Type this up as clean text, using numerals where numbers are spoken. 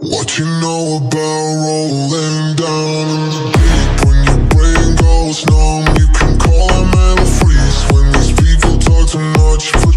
What you know about rolling down in the deep? When your brain goes numb, you can call a mental freeze. When these people talk too much.